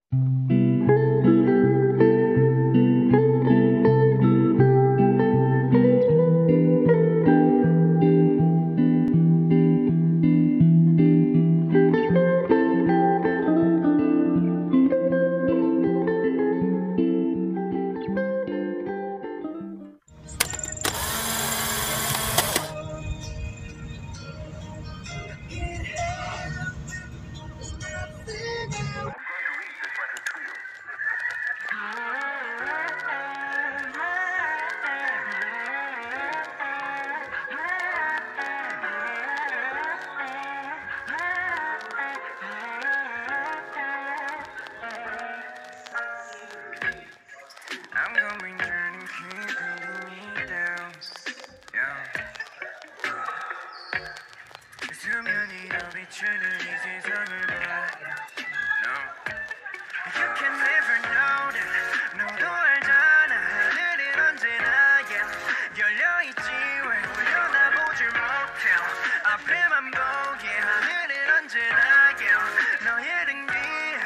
I'm gonna be turning, keep holding me down. Yeah. 수면위로 비추는 이 세상을 봐. No. You can never know that. 너도 알잖아. 하늘은 언제나 열려있지. 왜 올려다보질 못해. 앞에만 보게. 하늘은 언제나 너의 등 뒤에.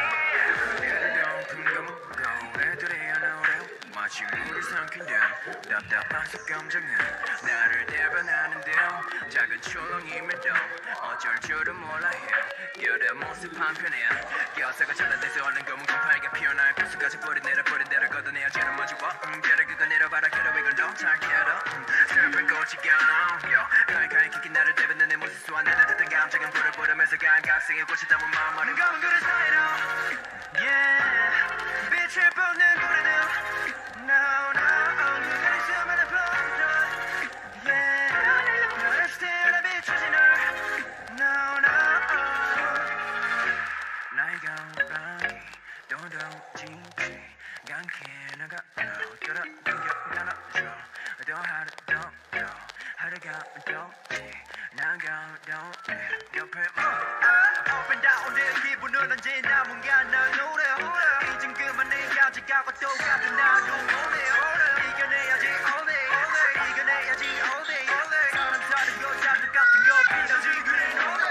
애들 덩큰 무거워. 애들이 마치 물을 삼킨 듯 답답한 속감정은 나를 대변하는 듯 작은 초롱임에도 어쩔 줄은 몰라 해 여러 모습 한편에 껴서가 전화돼서 얼른 검은 곰팡이가 피어날 벼슬까지 뿌리 내려버린 대로 걷어내야 죄를 마주와 별을 그거 내려봐라 캐러 이걸 너잘 캐러 슬픈 꽃이 겨워 가까이 키키 나를 대변하는 내 모습 쏘아 내려댔던 감정은 불을 보려면서 감각성의 꽃이 담은 마음 어린 검은 그릇 사이로 Yeah 빛을 뿜는 고래들 No, 그날의 수많은 봄들 Yeah 너를 스틸에 비추지 널 No 나의 가랑이 도도지지 않게 나가 끌어당겨 나눠줘 또 하루 더 하루가 더지 나가 더 옆에 Up and down 내 기분은 언제나 뭔가 날 노래 이젠 그만해 가져가고 또 같은 나도 오네 이겨내야지 all day 이겨내야지 all day 사람 다르고 자주 같은 거 비싸지 그래 노래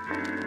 듯